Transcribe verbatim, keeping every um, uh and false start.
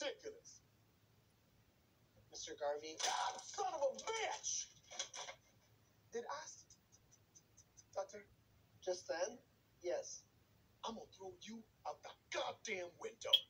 ridiculous. Mister Garvey. God, son of a bitch! Did I, Doctor? Just then? Yes. I'm gonna throw you out the goddamn window.